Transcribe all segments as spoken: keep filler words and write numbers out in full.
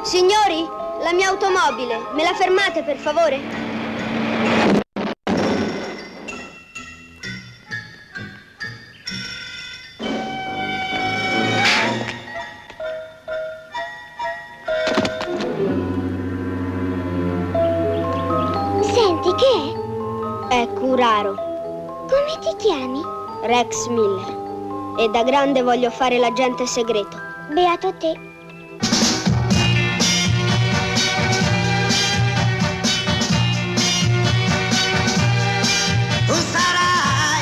Signori, la mia automobile, me la fermate per favore? Senti, che è? È Curaro. Come ti chiami? Rex Miller. E da grande voglio fare l'agente segreto. Beato te. Tu sarai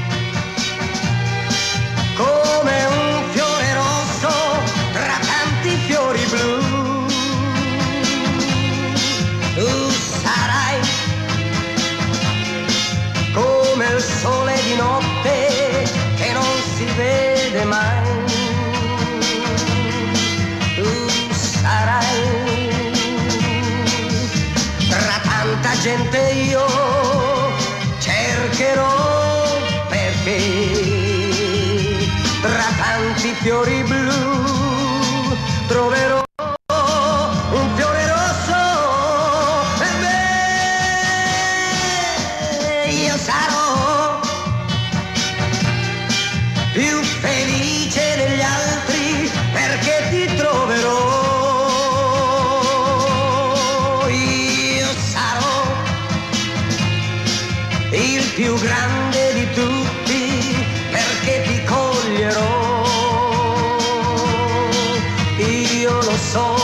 come un fiore rosso tra tanti fiori blu. Tu sarai come il sole di notte che non si vede mai. Tu sarai tra tanta gente io cercherò perché tra tanti fiori blu troverò un fiore rosso e beh, io sarò più felice degli altri perché ti troverò. Io sarò il più grande di tutti perché ti coglierò. Io lo so.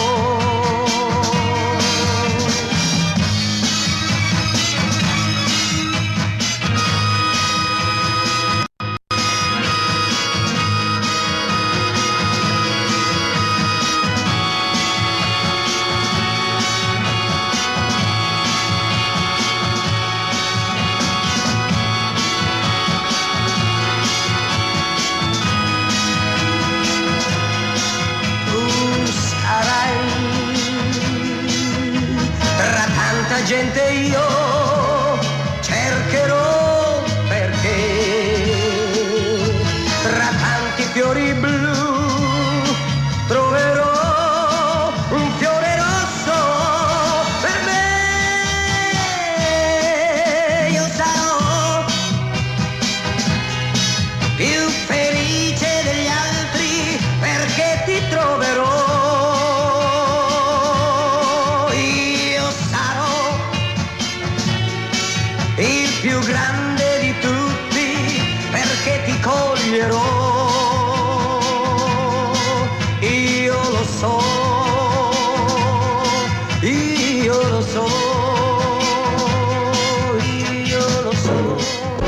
Gente io cercherò perché tra tanti fiori blu troverò un fiore rosso per me. Io sarò più felice degli altri perché ti troverò. Più grande di tutti perché ti coglierò. Io lo so, io lo so, io lo so.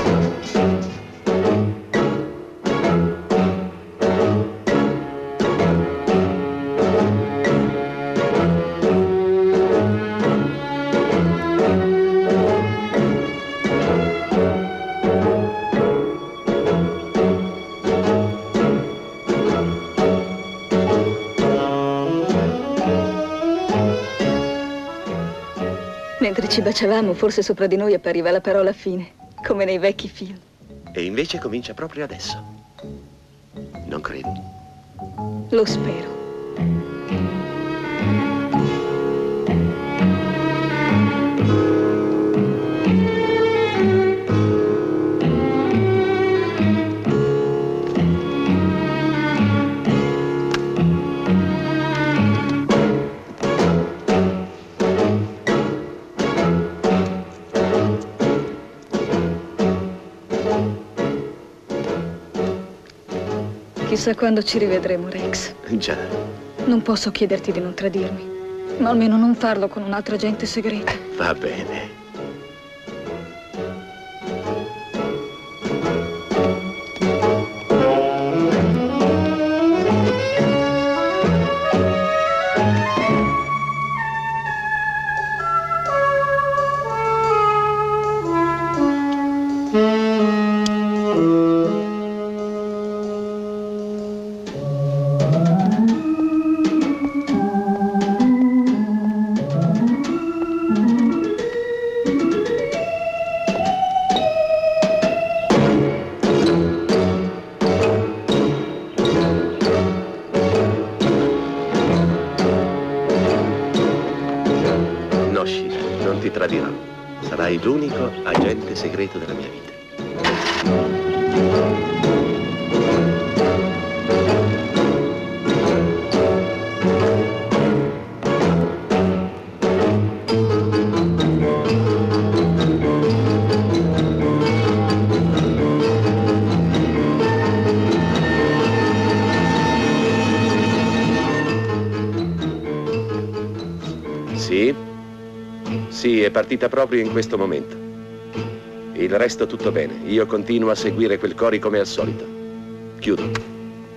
Mentre ci baciavamo, forse sopra di noi appariva la parola fine, come nei vecchi film. E invece comincia proprio adesso. Non credi? Lo spero. Chissà quando ci rivedremo, Rex. Già. Non posso chiederti di non tradirmi, ma almeno non farlo con un altro agente segreto. Va bene. dirò. Sarai l'unico agente segreto della mia vita. Sì, sì, è partita proprio in questo momento. Il resto tutto bene. Io continuo a seguire quel Cory come al solito. Chiudo.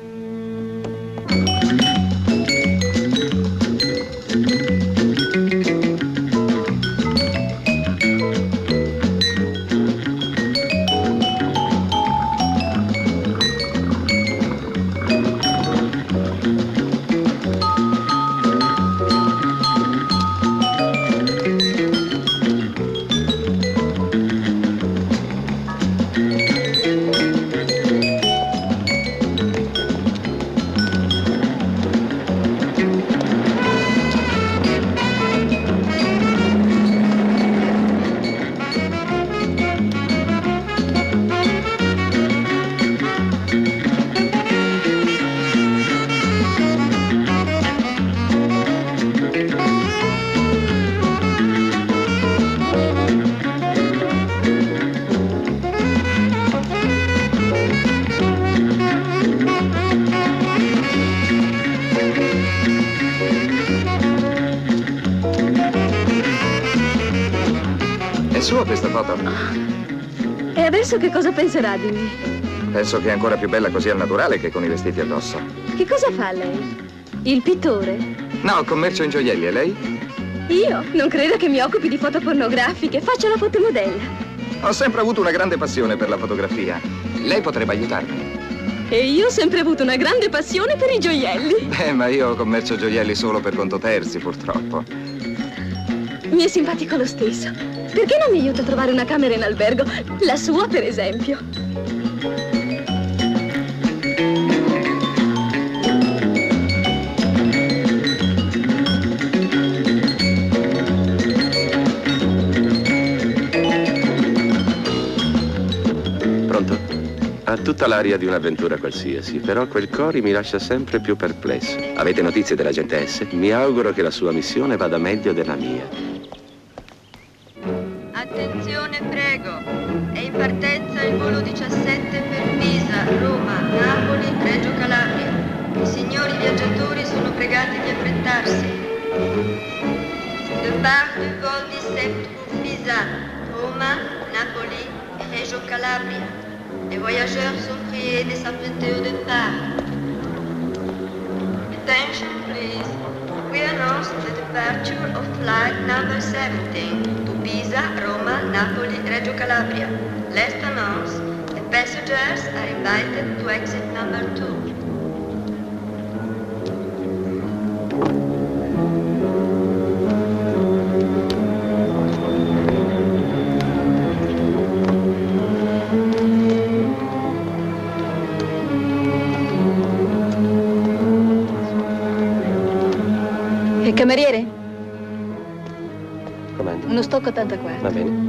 Sua questa foto? Oh. E adesso che cosa penserà di me? Penso che è ancora più bella così al naturale che con i vestiti addosso. Che cosa fa lei? Il pittore? No, commercio in gioielli, e lei? Io? Non credo che mi occupi di foto pornografiche. Faccio la fotomodella. Ho sempre avuto una grande passione per la fotografia. Lei potrebbe aiutarmi. E io ho sempre avuto una grande passione per i gioielli. Beh, ma io commercio gioielli solo per conto terzi, purtroppo. Mi è simpatico lo stesso. Perché non mi aiuta a trovare una camera in albergo? La sua, per esempio. Pronto? Ha tutta l'aria di un'avventura qualsiasi, però quel Cory mi lascia sempre più perplesso. Avete notizie dell'agente S? Mi auguro che la sua missione vada meglio della mia. Attenzione, prego. È in partenza il volo diciassette per Pisa, Roma, Napoli, Reggio Calabria. I signori viaggiatori sono pregati di affrettarsi. Départ du vol dix-sept pour Pisa, Roma, Napoli et Reggio Calabria. Les voyageurs sont priés de s'apprêter au départ. Attention, please. We announce the departure of flight number seventeen to Pisa, Roma, Napoli, Reggio Calabria. Last announce, the passengers are invited to exit number two. E cameriere? Comandi. Uno stocco ottantaquattro. Va bene.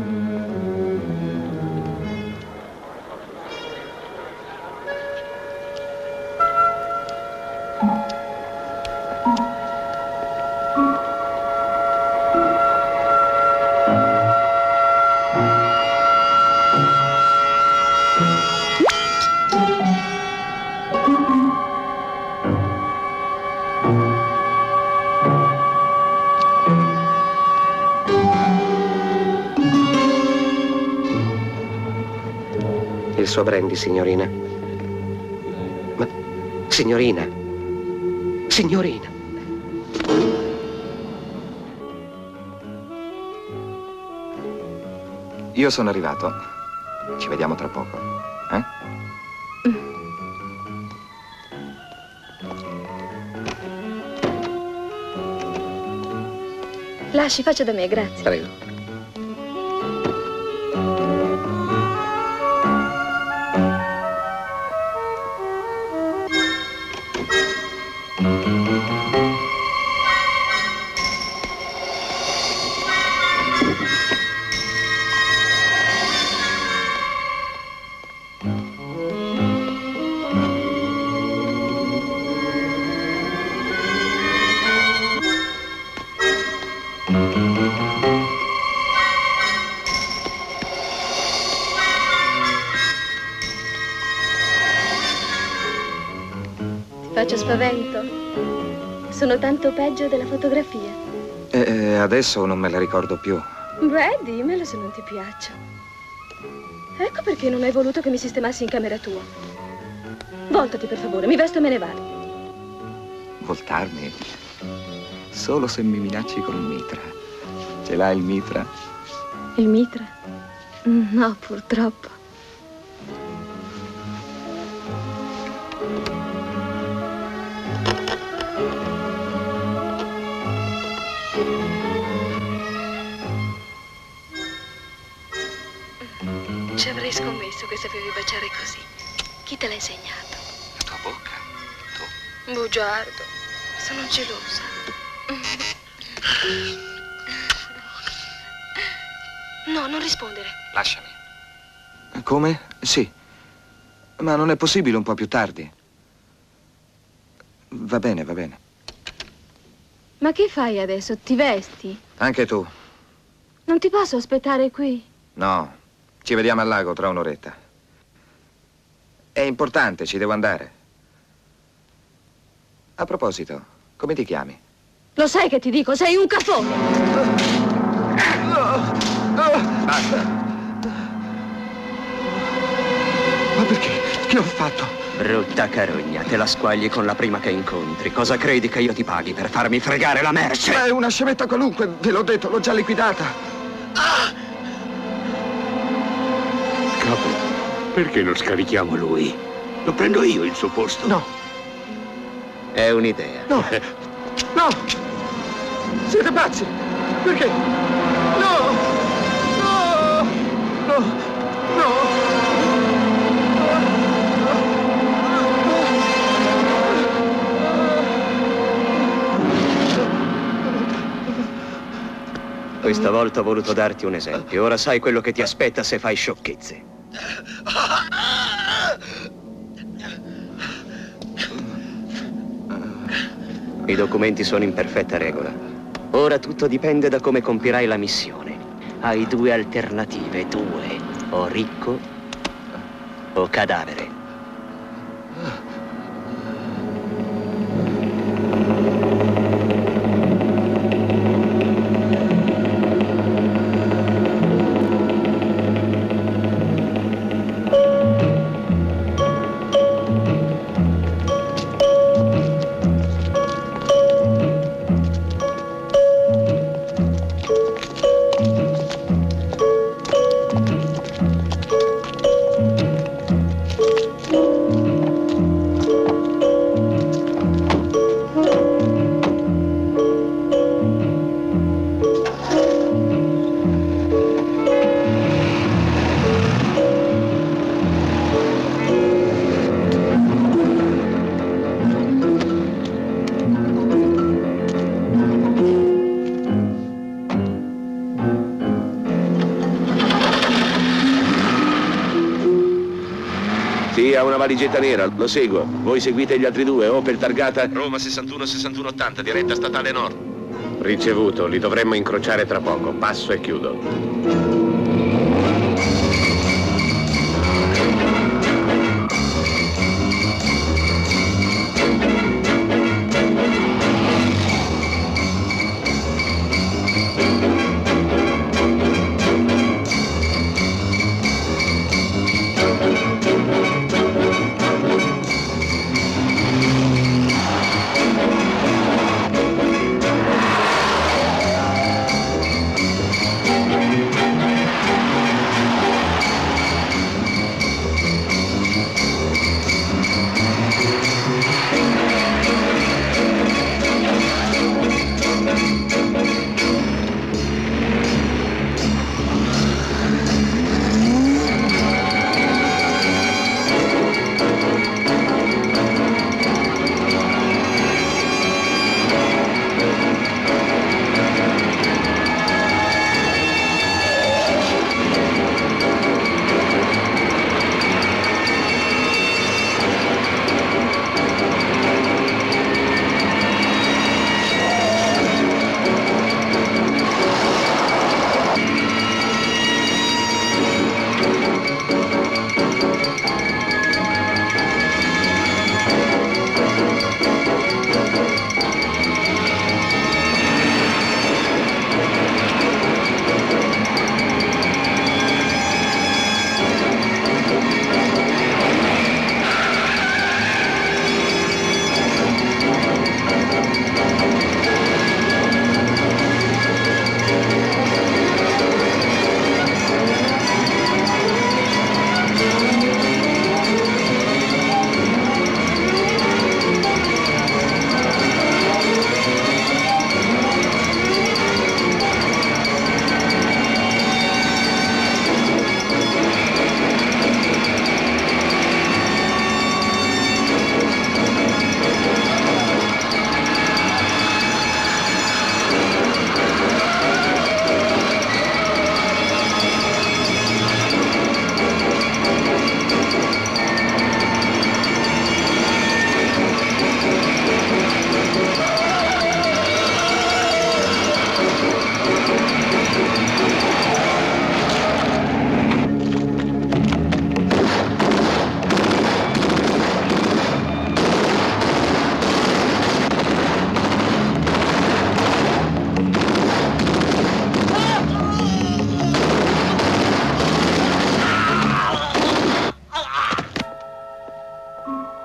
Il suo brandy, signorina. Ma, signorina. Signorina. Io sono arrivato. Ci vediamo tra poco, eh? Lasci, faccia da me, grazie. Prego. faccio spavento? Sono tanto peggio della fotografia. Eh, adesso non me la ricordo più. Beh, dimmelo se non ti piaccio. Ecco perché non hai voluto che mi sistemassi in camera tua. Voltati, per favore, mi vesto e me ne vado. Voltarmi? Solo se mi minacci col mitra. Ce l'hai il mitra? Il mitra? No, purtroppo. Ci avrei scommesso che sapevi baciare così. Chi te l'ha insegnato? La tua bocca? Tu? Bugiardo, sono gelosa. No, non rispondere. Lasciami. Come? Sì. Ma non è possibile un po' più tardi? Va bene, va bene. Ma che fai adesso? Ti vesti? Anche tu. Non ti posso aspettare qui? No. Ci vediamo al lago tra un'oretta. È importante, ci devo andare. A proposito, come ti chiami? Lo sai che ti dico, sei un cafone! Basta. Ma perché? Che ho fatto? Brutta carogna, te la squagli con la prima che incontri. Cosa credi che io ti paghi per farmi fregare la merce? Ma è una scemetta qualunque, ve l'ho detto, l'ho già liquidata. Ah! Capo, perché non scarichiamo lui? Lo prendo io il suo posto. No. È un'idea. No. No. Siete pazzi. Perché? No. No. No. No. Questa volta ho voluto darti un esempio. Ora sai quello che ti aspetta se fai sciocchezze. I documenti sono in perfetta regola. Ora tutto dipende da come compirai la missione. Hai due alternative, due. O ricco o cadavere. Sì, ha una valigetta nera, lo seguo. Voi seguite gli altri due, Opel targata Roma sessantuno sessantuno ottanta, diretta statale nord. Ricevuto, li dovremmo incrociare tra poco. Passo e chiudo.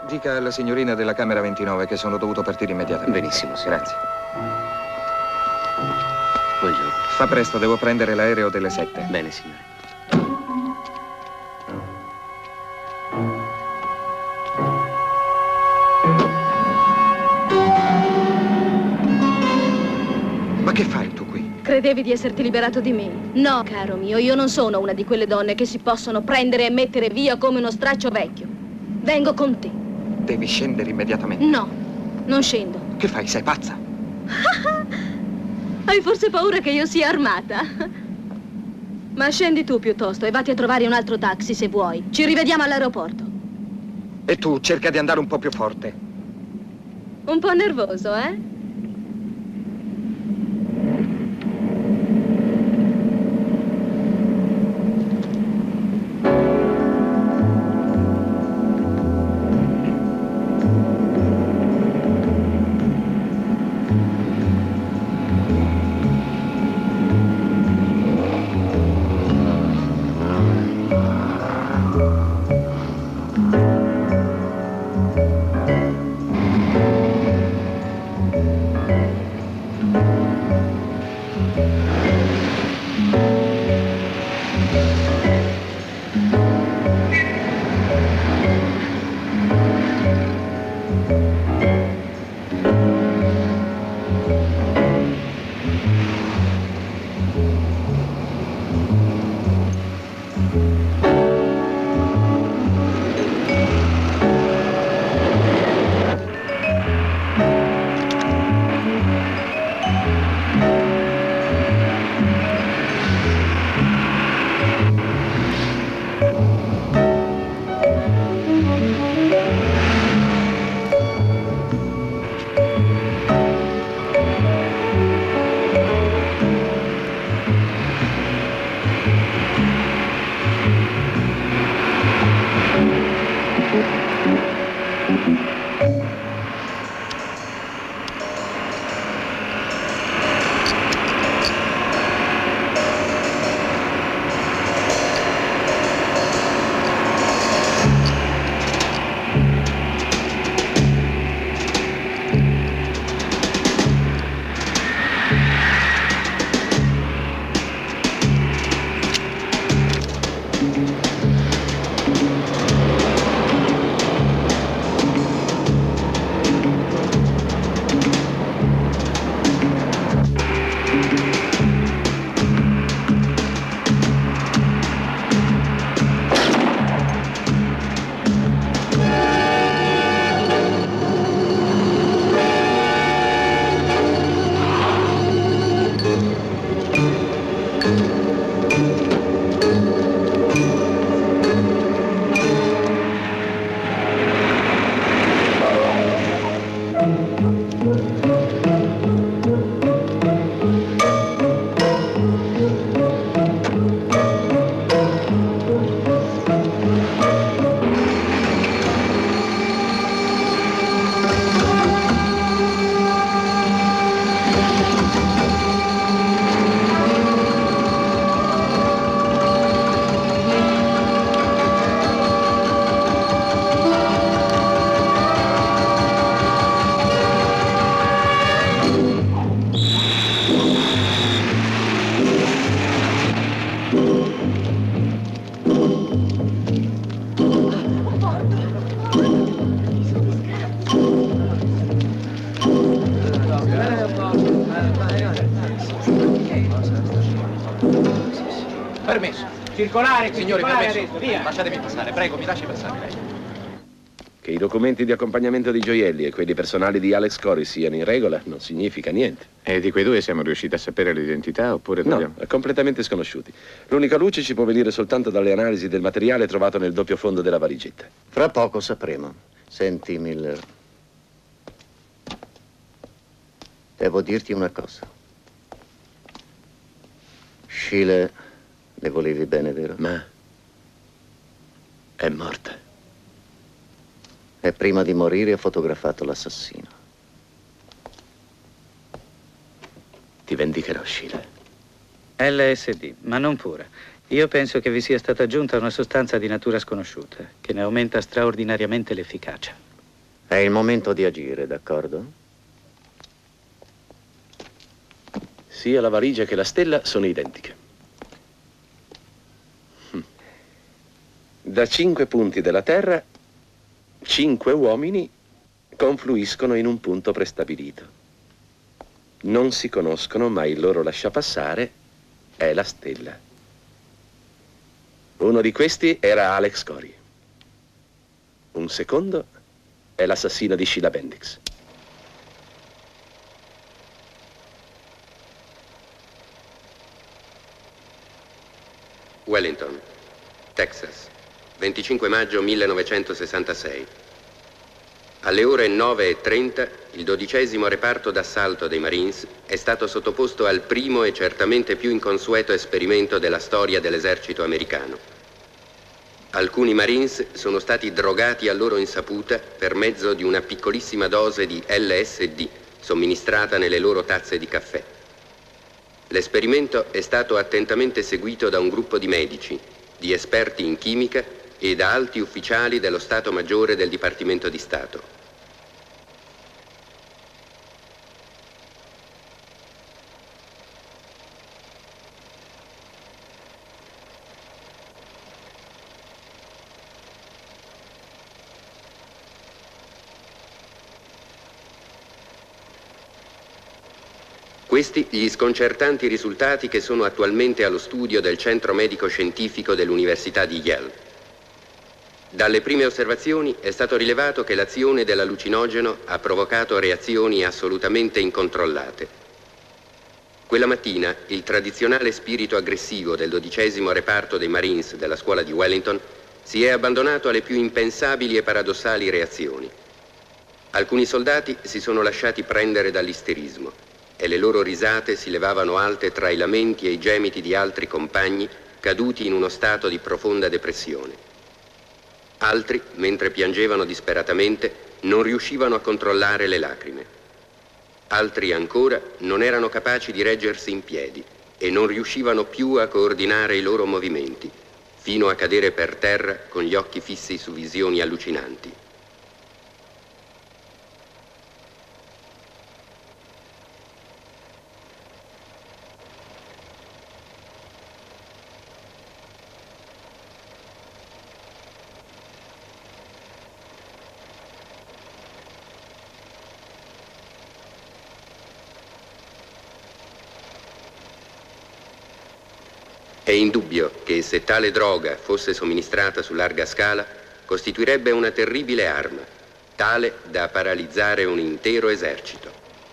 Dica alla signorina della camera ventinove che sono dovuto partire immediatamente. Benissimo, signore. Grazie. Buongiorno. Fa presto, devo prendere l'aereo delle sette. Bene, signore. Ma che fai tu qui? Credevi di esserti liberato di me? No, caro mio, io non sono una di quelle donne che si possono prendere e mettere via come uno straccio vecchio. Vengo con te. Devi scendere immediatamente. No, non scendo. Che fai? Sei pazza? Hai forse paura che io sia armata? Ma scendi tu piuttosto e vatti a trovare un altro taxi se vuoi. Ci rivediamo all'aeroporto. E tu cerca di andare un po' più forte. Un po' nervoso, eh? Permesso. Circolare, signori, circolare permesso. adesso, via. Lasciatemi passare, prego, mi lasci passare lei. Che i documenti di accompagnamento di gioielli e quelli personali di Alex Corey siano in regola non significa niente. E di quei due siamo riusciti a sapere l'identità oppure No, dobbiamo... completamente sconosciuti. L'unica luce ci può venire soltanto dalle analisi del materiale trovato nel doppio fondo della valigetta. Fra poco sapremo. Senti, Miller. Devo dirti una cosa. Sheila, le volevi bene, vero? Ma è morta. E prima di morire ha fotografato l'assassino. Ti vendicherò, Sheila. L S D, ma non pura. Io penso che vi sia stata aggiunta una sostanza di natura sconosciuta, che ne aumenta straordinariamente l'efficacia. È il momento di agire, d'accordo? Sia la valigia che la stella sono identiche. Da cinque punti della Terra, cinque uomini confluiscono in un punto prestabilito. Non si conoscono, ma il loro lasciapassare è la stella. Uno di questi era Alex Cory. Un secondo è l'assassino di Sheila Bendix. Wellington, Texas, venticinque maggio millenovecentosessantasei. Alle ore nove e trenta il dodicesimo reparto d'assalto dei Marines è stato sottoposto al primo e certamente più inconsueto esperimento della storia dell'esercito americano. Alcuni Marines sono stati drogati a loro insaputa per mezzo di una piccolissima dose di L S D somministrata nelle loro tazze di caffè. L'esperimento è stato attentamente seguito da un gruppo di medici, di esperti in chimica e da alti ufficiali dello Stato Maggiore del Dipartimento di Stato. Questi gli sconcertanti risultati che sono attualmente allo studio del Centro Medico Scientifico dell'Università di Yale. Dalle prime osservazioni è stato rilevato che l'azione dell'allucinogeno ha provocato reazioni assolutamente incontrollate. Quella mattina il tradizionale spirito aggressivo del dodicesimo reparto dei Marines della scuola di Wellington si è abbandonato alle più impensabili e paradossali reazioni. Alcuni soldati si sono lasciati prendere dall'isterismo e le loro risate si levavano alte tra i lamenti e i gemiti di altri compagni caduti in uno stato di profonda depressione. Altri, mentre piangevano disperatamente, non riuscivano a controllare le lacrime. Altri ancora non erano capaci di reggersi in piedi e non riuscivano più a coordinare i loro movimenti, fino a cadere per terra con gli occhi fissi su visioni allucinanti. È indubbio che se tale droga fosse somministrata su larga scala, costituirebbe una terribile arma, tale da paralizzare un intero esercito.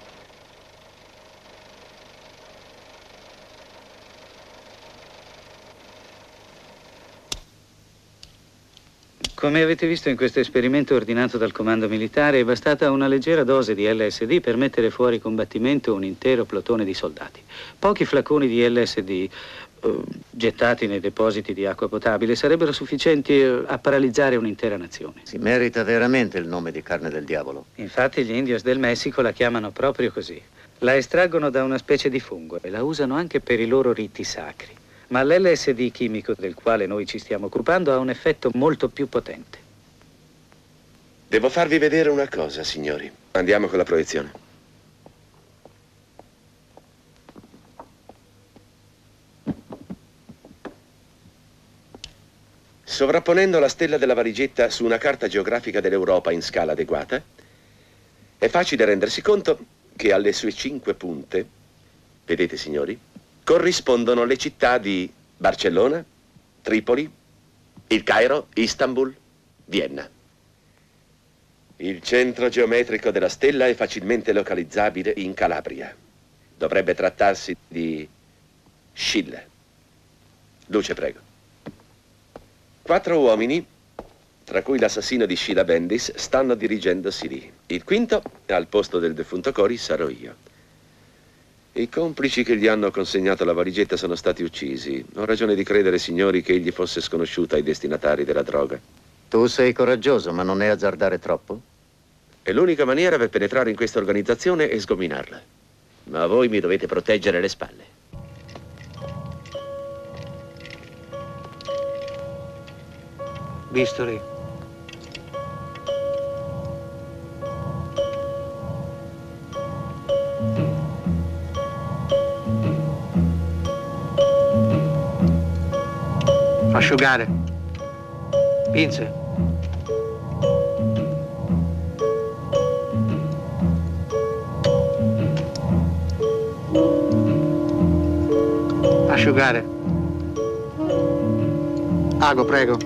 Come avete visto in questo esperimento ordinato dal comando militare, è bastata una leggera dose di L S D per mettere fuori combattimento un intero plotone di soldati. Pochi flaconi di L S D eh, gettati nei depositi di acqua potabile sarebbero sufficienti eh, a paralizzare un'intera nazione. Si merita veramente il nome di carne del diavolo. Infatti gli indios del Messico la chiamano proprio così. La estraggono da una specie di fungo e la usano anche per i loro riti sacri. Ma l'L S D chimico del quale noi ci stiamo occupando ha un effetto molto più potente. Devo farvi vedere una cosa, signori. Andiamo con la proiezione. Sovrapponendo la stella della valigetta su una carta geografica dell'Europa in scala adeguata, è facile rendersi conto che alle sue cinque punte, vedete signori, corrispondono le città di Barcellona, Tripoli, il Cairo, Istanbul, Vienna. Il centro geometrico della stella è facilmente localizzabile in Calabria. Dovrebbe trattarsi di Scilla. Luce, prego. Quattro uomini, tra cui l'assassino di Sheila Bendix, stanno dirigendosi lì. Il quinto, al posto del defunto Cory, sarò io. I complici che gli hanno consegnato la valigetta sono stati uccisi. Ho ragione di credere, signori, che egli fosse sconosciuto ai destinatari della droga. Tu sei coraggioso, ma non è azzardare troppo? E l'unica maniera per penetrare in questa organizzazione è sgominarla. Ma voi mi dovete proteggere le spalle. Bisturi. Asciugare. Pinze. Asciugare. Ago, prego.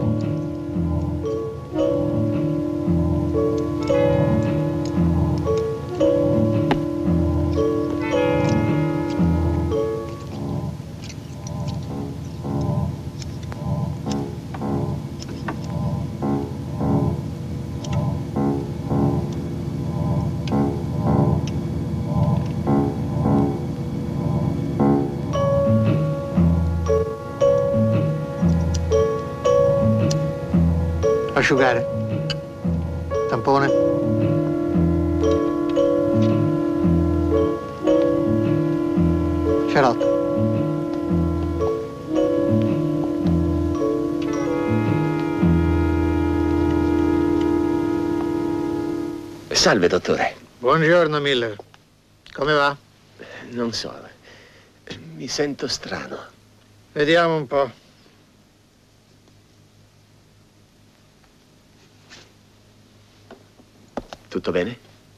Asciugare. Tampone. Cerotto. Salve, dottore. Buongiorno, Miller. Come va? Non so. Mi sento strano. Vediamo un po'. Tutto bene?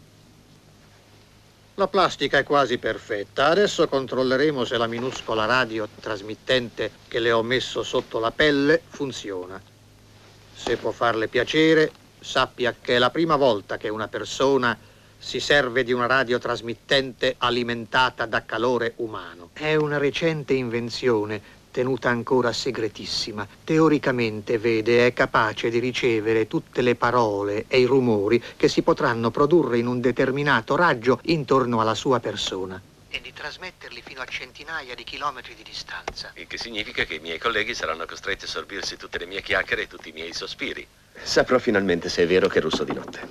La plastica è quasi perfetta. Adesso controlleremo se la minuscola radiotrasmittente che le ho messo sotto la pelle funziona. Se può farle piacere, sappia che è la prima volta che una persona si serve di una radiotrasmittente alimentata da calore umano. È una recente invenzione, tenuta ancora segretissima. Teoricamente, vede, è capace di ricevere tutte le parole e i rumori che si potranno produrre in un determinato raggio intorno alla sua persona e di trasmetterli fino a centinaia di chilometri di distanza. Il che significa che i miei colleghi saranno costretti a sorbirsi tutte le mie chiacchiere e tutti i miei sospiri. Saprò finalmente se è vero che russo di notte.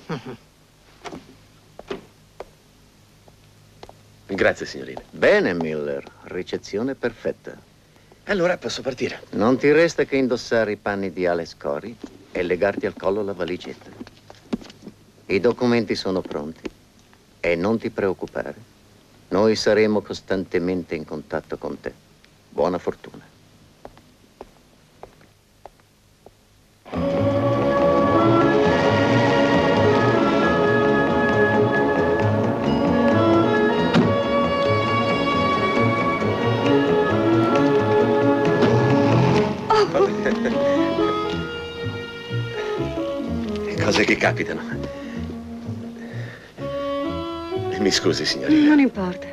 Grazie, signorina. Bene, Miller. Ricezione perfetta. Allora posso partire. Non ti resta che indossare i panni di Alex Cory e legarti al collo la valigetta. I documenti sono pronti e non ti preoccupare. Noi saremo costantemente in contatto con te. Buona fortuna. Cose che capitano. Mi scusi, signorina. Non importa.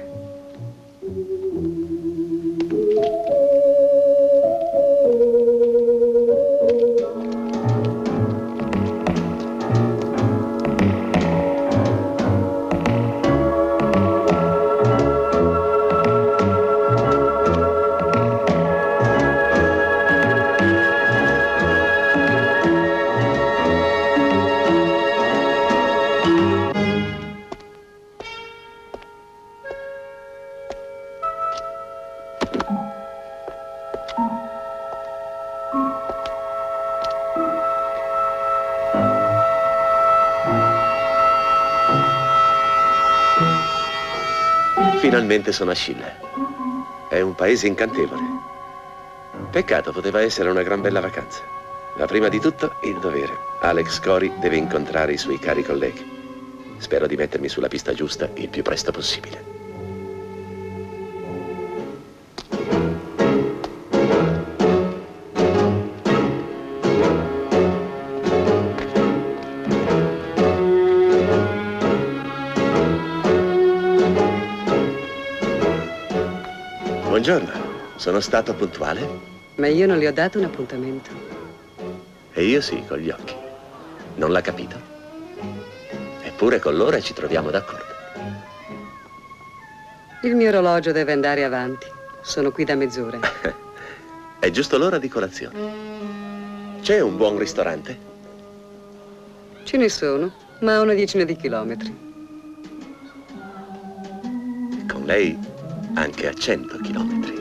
Finalmente sono a Scilla. È un paese incantevole. Peccato, poteva essere una gran bella vacanza. Ma prima di tutto, il dovere. Alex Cory deve incontrare i suoi cari colleghi. Spero di mettermi sulla pista giusta il più presto possibile. Buongiorno, sono stato puntuale? Ma io non le ho dato un appuntamento. E io sì, con gli occhi. Non l'ha capito? Eppure con l'ora ci troviamo d'accordo. Il mio orologio deve andare avanti. Sono qui da mezz'ora. È giusto l'ora di colazione. C'è un buon ristorante? Ce ne sono, ma a una decina di chilometri. Con lei anche a cento chilometri.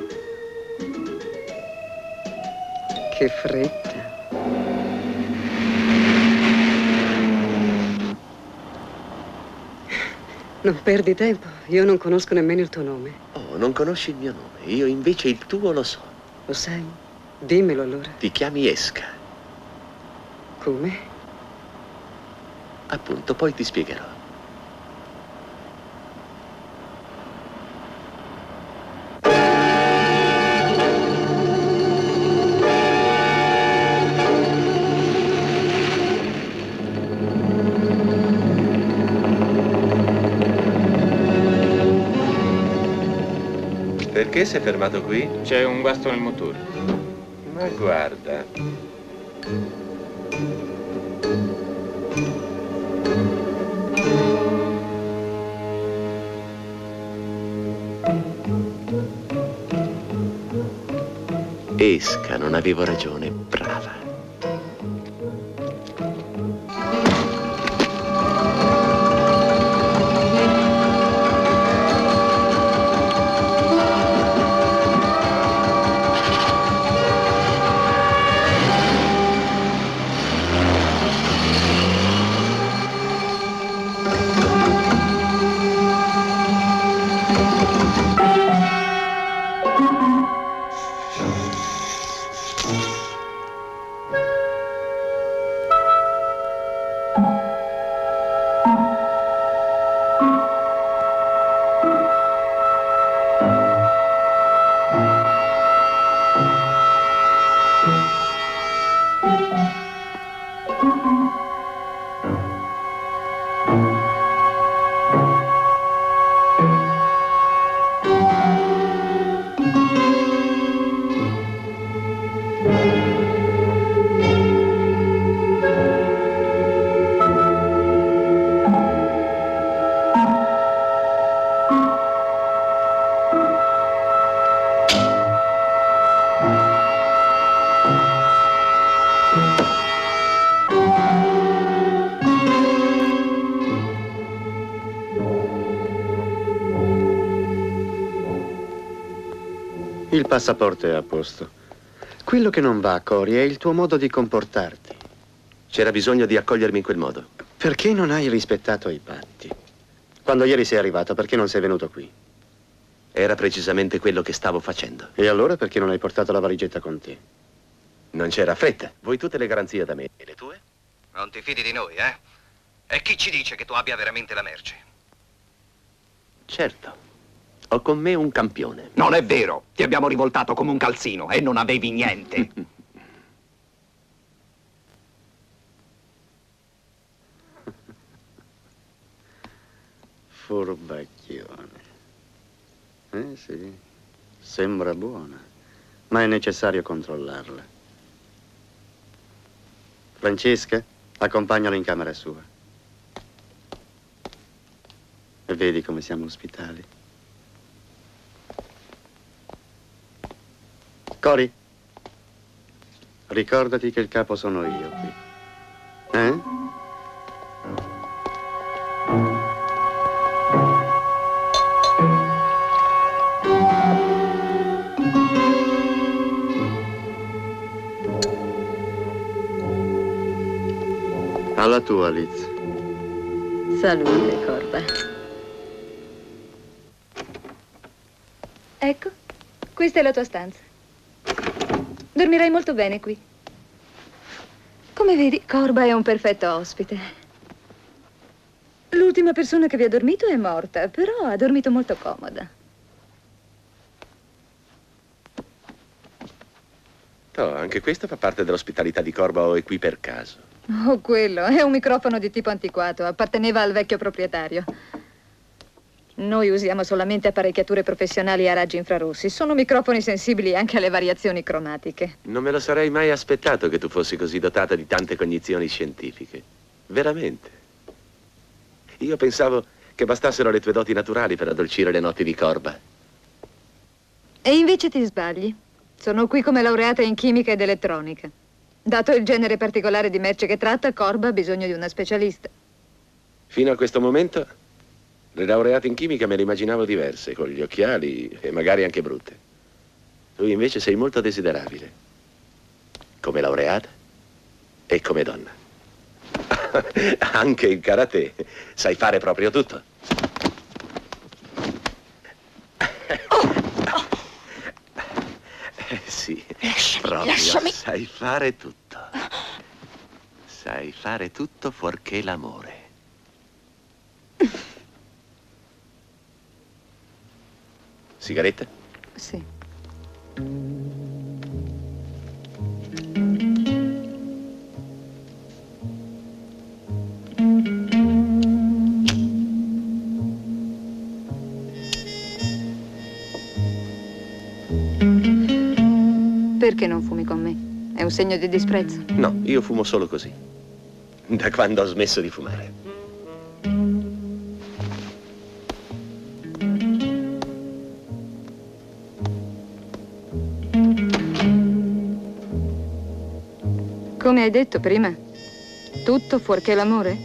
Che fretta. Non perdi tempo, io non conosco nemmeno il tuo nome. Oh, non conosci il mio nome, io invece il tuo lo so. Lo sai? Dimmelo allora. Ti chiami Esca. Come? Appunto, poi ti spiegherò. Perché sei fermato qui? C'è un guasto nel motore. Ma guarda. Esca, non avevo ragione, brava. Il passaporto è a posto. Quello che non va, Cory, è il tuo modo di comportarti. C'era bisogno di accogliermi in quel modo. Perché non hai rispettato i patti? Quando ieri sei arrivato, perché non sei venuto qui? Era precisamente quello che stavo facendo. E allora perché non hai portato la valigetta con te? Non c'era fretta. Vuoi tutte le garanzie da me? E le tue? Non ti fidi di noi, eh? E chi ci dice che tu abbia veramente la merce? Certo. Ho con me un campione. Non è vero. Ti abbiamo rivoltato come un calzino e non avevi niente. Furbacchione. Eh sì, sembra buona, ma è necessario controllarla. Francesca, accompagnalo in camera sua. E vedi come siamo ospitali. Cory, ricordati che il capo sono io qui. Eh? Alla tua, Liz. Salute, Corba. Ecco, questa è la tua stanza. Dormirai molto bene qui. Come vedi, Corba è un perfetto ospite. L'ultima persona che vi ha dormito è morta, però ha dormito molto comoda. Oh, anche questo fa parte dell'ospitalità di Corba o è qui per caso? Oh, quello è un microfono di tipo antiquato, apparteneva al vecchio proprietario. Noi usiamo solamente apparecchiature professionali a raggi infrarossi. Sono microfoni sensibili anche alle variazioni cromatiche. Non me lo sarei mai aspettato che tu fossi così dotata di tante cognizioni scientifiche. Veramente. Io pensavo che bastassero le tue doti naturali per addolcire le notti di Corba. E invece ti sbagli. Sono qui come laureata in chimica ed elettronica. Dato il genere particolare di merce che tratta, Corba ha bisogno di una specialista. Fino a questo momento, le laureate in chimica me le immaginavo diverse, con gli occhiali e magari anche brutte. Tu invece sei molto desiderabile. Come laureata e come donna. Anche in karate sai fare proprio tutto. Eh, sì. proprio. Lasciami. Sai fare tutto. Sai fare tutto fuorché l'amore. Sigaretta? Sì. Perché non fumi con me? È un segno di disprezzo? No, io fumo solo così. Da quando ho smesso di fumare. Come hai detto prima, tutto fuorché l'amore?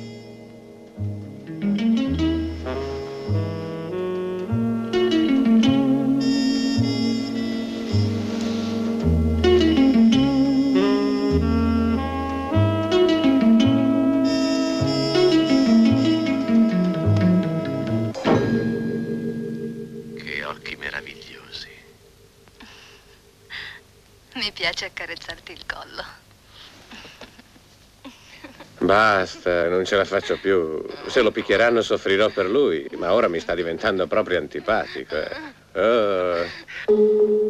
Che occhi meravigliosi. Mi piace accarezzarti il collo. Basta, non ce la faccio più. Se lo picchieranno soffrirò per lui, ma ora mi sta diventando proprio antipatico. eh. Oh.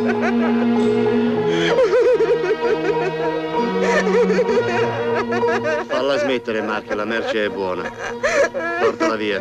Falla smettere, Mark, la merce è buona. Portala via.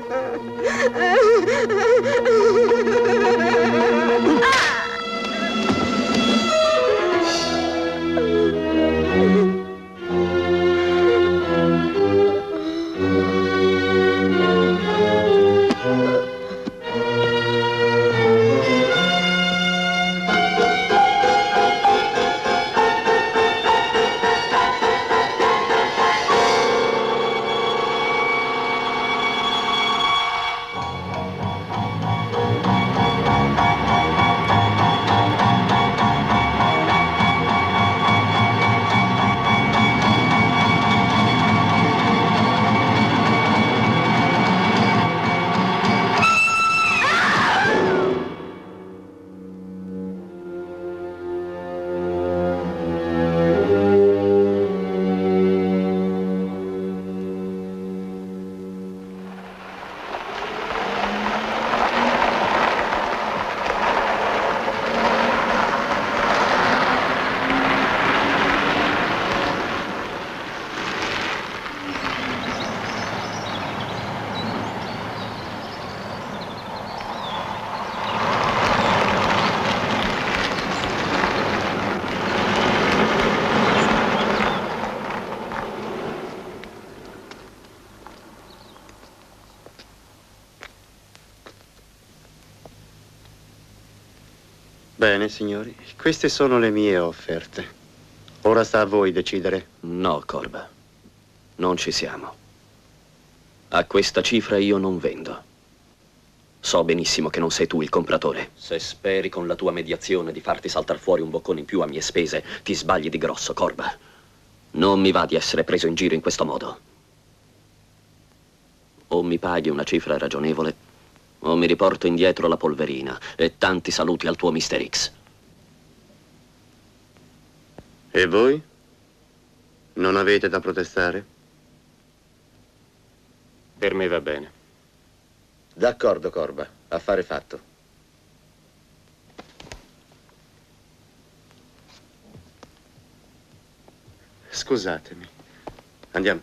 Bene, signori, queste sono le mie offerte. Ora sta a voi decidere. No, Corba. Non ci siamo. A questa cifra io non vendo. So benissimo che non sei tu il compratore. Se speri con la tua mediazione di farti saltar fuori un boccone in più a mie spese, ti sbagli di grosso, Corba. Non mi va di essere preso in giro in questo modo. O mi paghi una cifra ragionevole, o mi riporto indietro la polverina e tanti saluti al tuo mister X. E voi? Non avete da protestare? Per me va bene. D'accordo, Corba. Affare fatto. Scusatemi. Andiamo.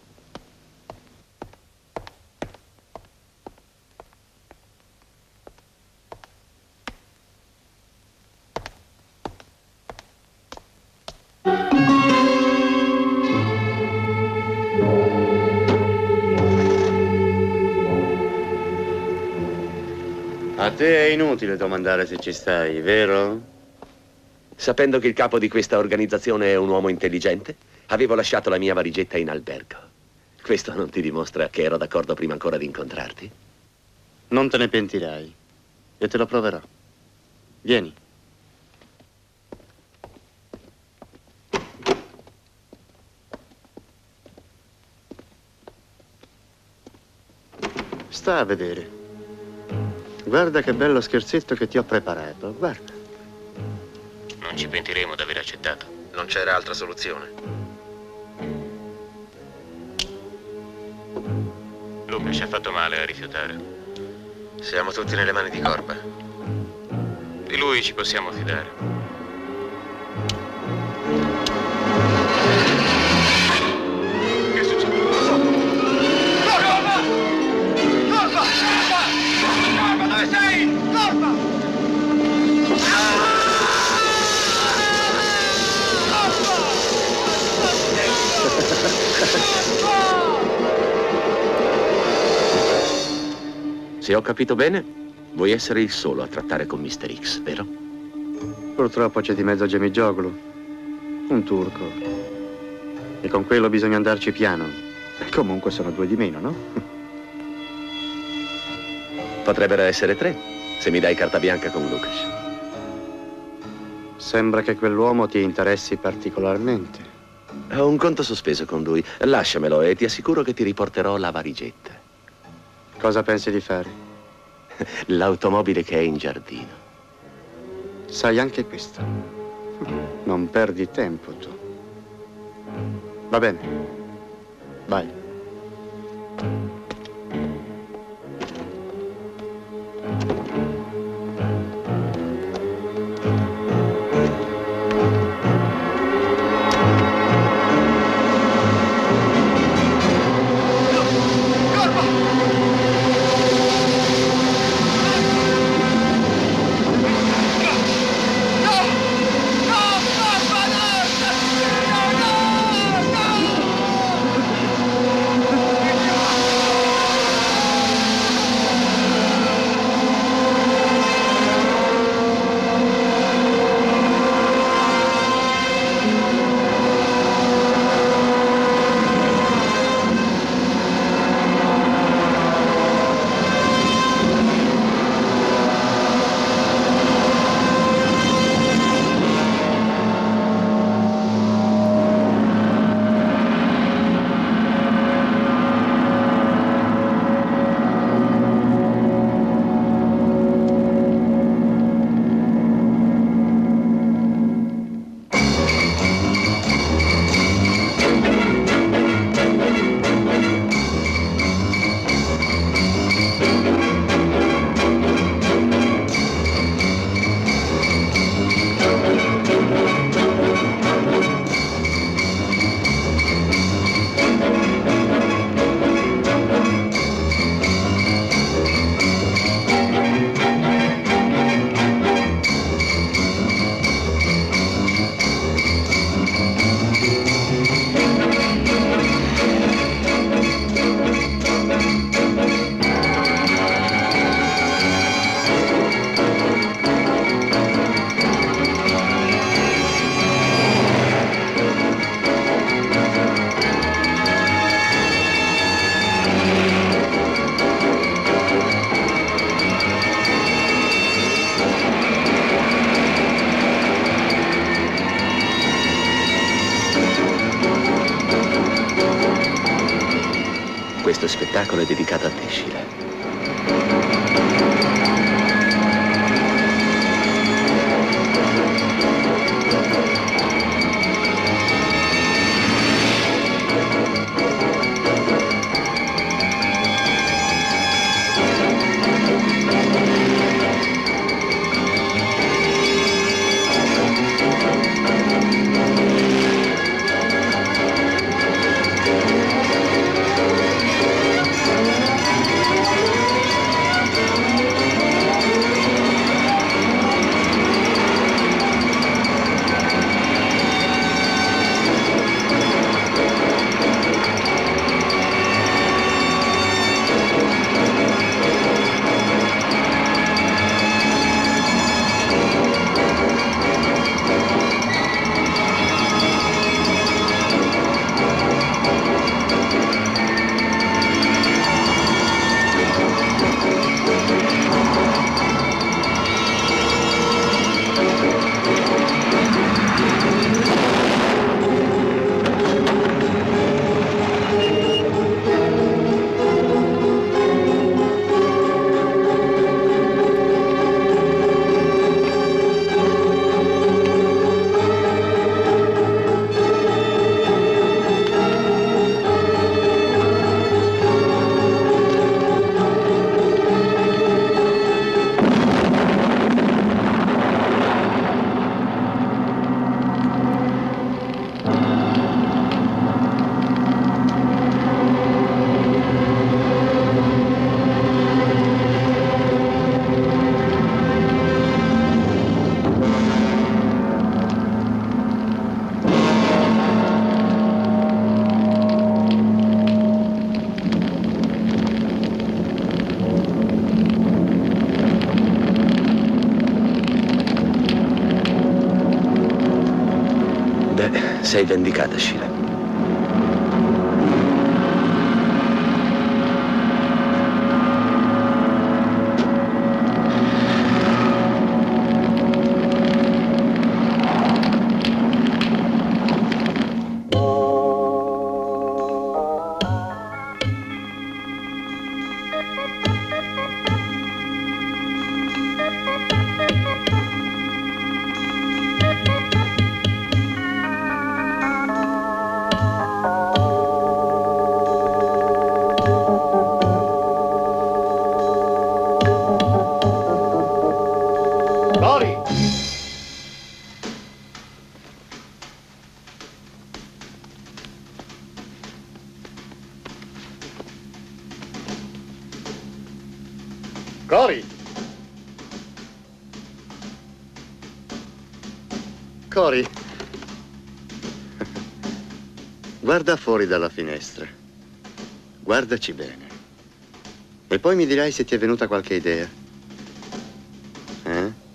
A te è inutile domandare se ci stai, vero? Sapendo che il capo di questa organizzazione è un uomo intelligente, avevo lasciato la mia valigetta in albergo. Questo non ti dimostra che ero d'accordo prima ancora di incontrarti? Non te ne pentirai. E te lo proverò. Vieni. Sta a vedere. Guarda che bello scherzetto che ti ho preparato, guarda. Non ci pentiremo d'aver accettato. Non c'era altra soluzione. Luca ci ha fatto male a rifiutare. Siamo tutti nelle mani di Corba. Di lui ci possiamo fidare. Che succede? Corba! Corba! Corba, dove sei? Corba! Se ho capito bene, vuoi essere il solo a trattare con mister X, vero? Purtroppo c'è di mezzo Gemigioglu, un turco. E con quello bisogna andarci piano. Comunque sono due di meno, no? Potrebbero essere tre, se mi dai carta bianca con Lucas. Sembra che quell'uomo ti interessi particolarmente. Ho un conto sospeso con lui. Lasciamelo e ti assicuro che ti riporterò la valigetta. Cosa pensi di fare? L'automobile che è in giardino. Sai anche questo. Non perdi tempo tu. Va bene. Vai. questo spettacolo è dedicato a te, Sheila. Sei vendicata, Sheila. Cory! Cory! Guarda fuori dalla finestra. Guardaci bene. E poi mi dirai se ti è venuta qualche idea. Eh?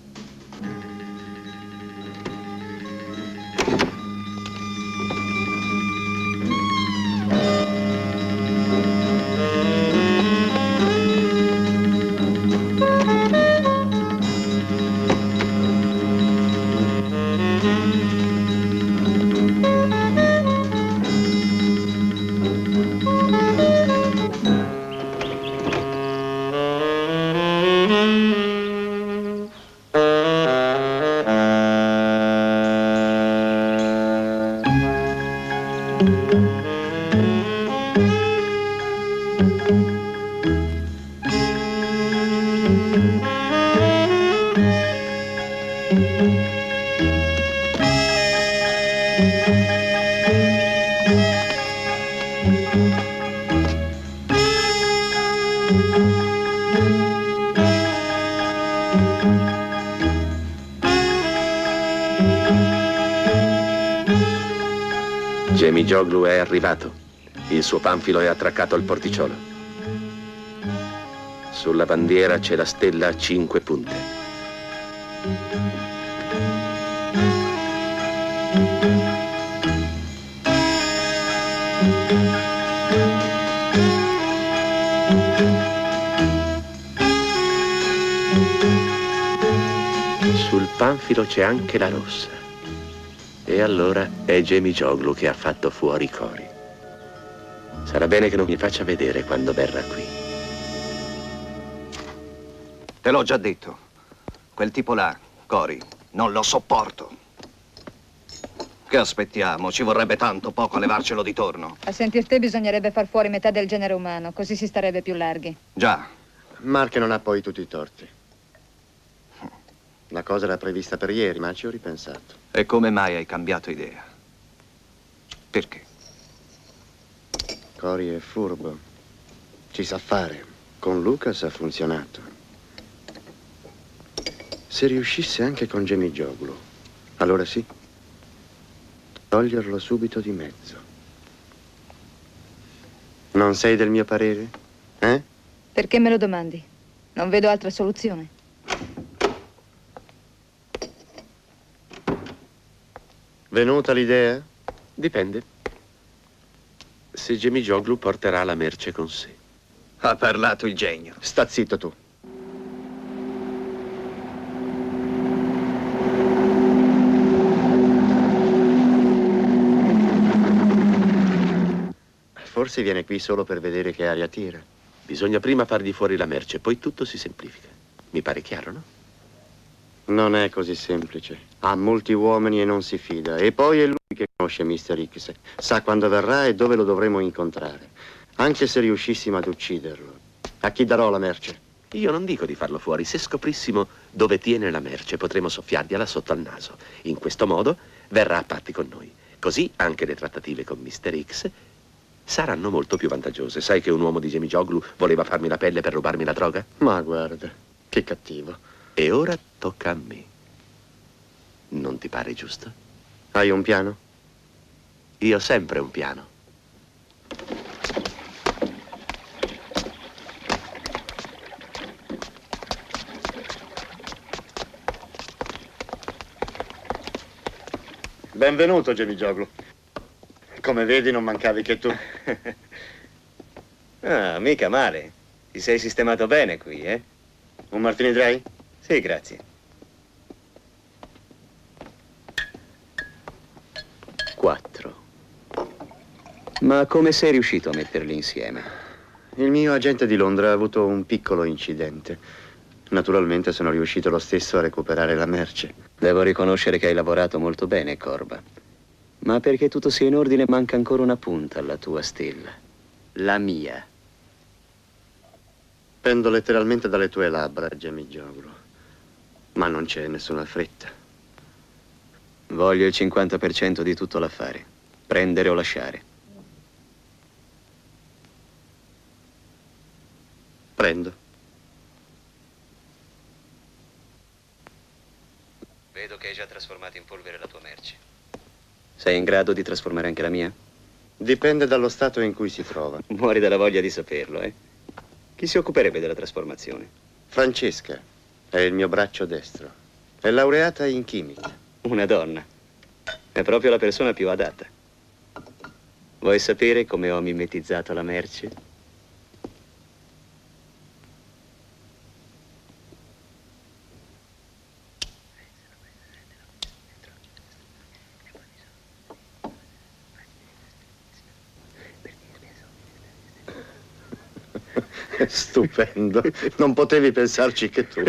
Gemigioglu è arrivato. Il suo panfilo è attraccato al porticciolo. Sulla bandiera c'è la stella a cinque punte. Sul panfilo c'è anche la rossa. E allora è Gemigioglu che ha fatto fuori Cory. Sarà bene che non mi faccia vedere quando verrà qui. Te l'ho già detto. Quel tipo là, Cory, non lo sopporto. Che aspettiamo? Ci vorrebbe tanto poco a levarcelo di torno. A sentir te bisognerebbe far fuori metà del genere umano, così si starebbe più larghi. Già. Mark non ha poi tutti i torti. La cosa era prevista per ieri, ma ci ho ripensato. E come mai hai cambiato idea? Perché? Cory è furbo. Ci sa fare. Con Lucas ha funzionato. Se riuscisse anche con Gemigioglu, allora sì. Toglierlo subito di mezzo. Non sei del mio parere? Eh? Perché me lo domandi? Non vedo altra soluzione. Venuta l'idea? Dipende. Se Gemigioglu porterà la merce con sé. Ha parlato il genio. Sta zitto tu. Forse viene qui solo per vedere che aria tira. Bisogna prima fargli fuori la merce, poi tutto si semplifica. Mi pare chiaro, no? Non è così semplice. Ha molti uomini e non si fida. E poi è lui che conosce mister X. Sa quando verrà e dove lo dovremo incontrare. Anche se riuscissimo ad ucciderlo. A chi darò la merce? Io non dico di farlo fuori. Se scoprissimo dove tiene la merce, potremo soffiargliela sotto al naso. In questo modo verrà a patti con noi. Così anche le trattative con mister X saranno molto più vantaggiose. Sai che un uomo di Gemigioglu voleva farmi la pelle per rubarmi la droga? Ma guarda, che cattivo. E ora tocca a me. Non ti pare giusto? Hai un piano? Io ho sempre un piano. Benvenuto, Gemigioglu. Come vedi, non mancavi che tu. Ah, mica male. Ti sei sistemato bene qui, eh? Un martini dry? Sì, grazie. Quattro. Ma come sei riuscito a metterli insieme? Il mio agente di Londra ha avuto un piccolo incidente. Naturalmente sono riuscito lo stesso a recuperare la merce. Devo riconoscere che hai lavorato molto bene, Corba. Ma perché tutto sia in ordine manca ancora una punta alla tua stella. La mia. Pendo letteralmente dalle tue labbra, Gemigioglu. Ma non c'è nessuna fretta. Voglio il cinquanta per cento di tutto l'affare. Prendere o lasciare. Prendo. Vedo che hai già trasformato in polvere la tua merce. Sei in grado di trasformare anche la mia? Dipende dallo stato in cui si trova. Muori dalla voglia di saperlo, eh? Chi si occuperebbe della trasformazione? Francesca è il mio braccio destro. È laureata in chimica. Una donna. È proprio la persona più adatta. Vuoi sapere come ho mimetizzato la merce? Stupendo. Non potevi pensarci che tu.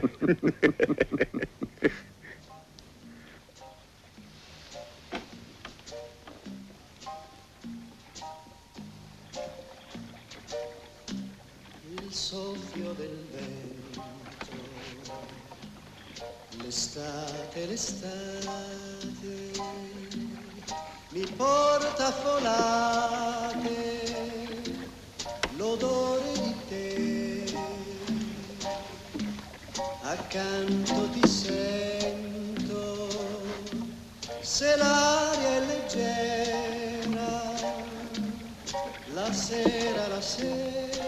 Il soffio del vento, l'estate, l'estate, mi porta folate l'odore di te, accanto ti sento, se l'aria è leggera, la sera, la sera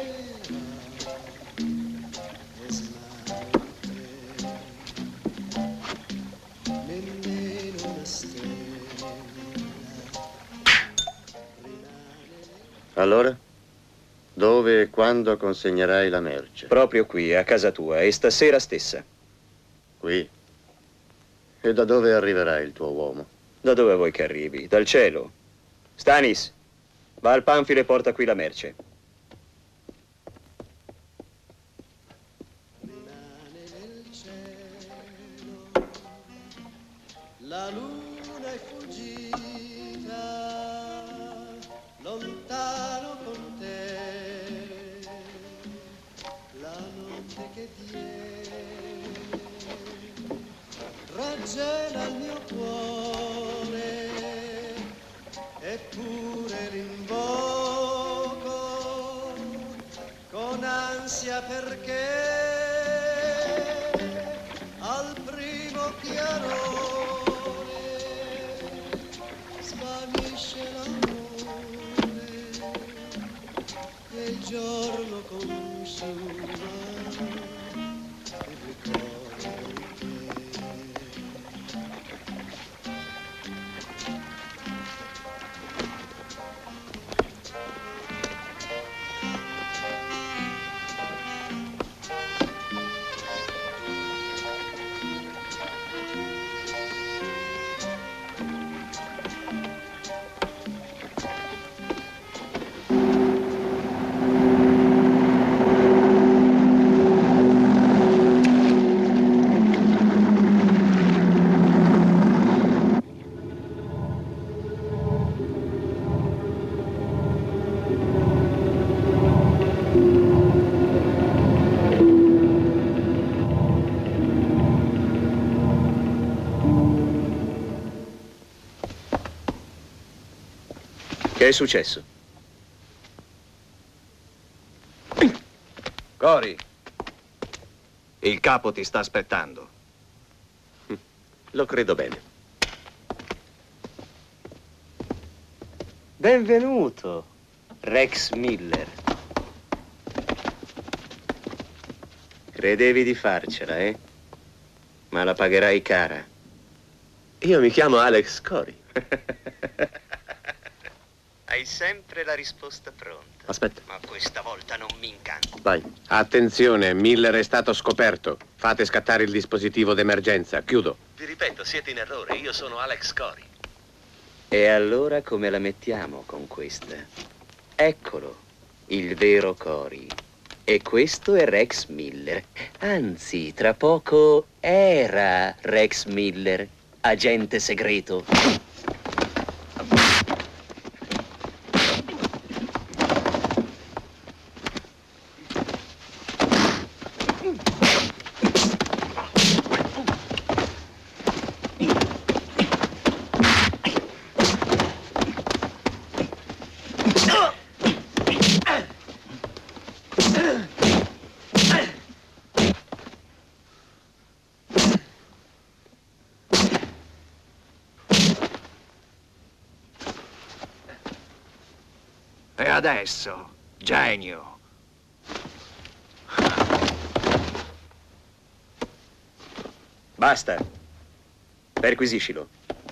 è smarte, nemmeno una stella. Allora? Dove e quando consegnerai la merce? Proprio qui, a casa tua, e stasera stessa. Qui? E da dove arriverà il tuo uomo? Da dove vuoi che arrivi? Dal cielo. Stanis, Va al panfilo e porta qui la merce. La luna è fuggita lontano con te, la notte che viene raggela il mio cuore, eppure l'invoco con ansia perché al primo chiarore svanisce l'amore e il giorno consuma il ricordo di te. Che è successo? Cory, il capo ti sta aspettando. Lo credo bene. Benvenuto, Rex Miller. Credevi di farcela, eh? Ma la pagherai cara. Io mi chiamo Alex Cory. Hai sempre la risposta pronta. Aspetta. Ma questa volta non mi incanto. Vai. Attenzione, Miller è stato scoperto. Fate scattare il dispositivo d'emergenza. Chiudo. Vi ripeto, siete in errore. Io sono Alex Cory. E allora come la mettiamo con questa? Eccolo, il vero Cory. E questo è Rex Miller. Anzi, tra poco era Rex Miller, agente segreto. E adesso, genio. Basta. Perquisiscilo.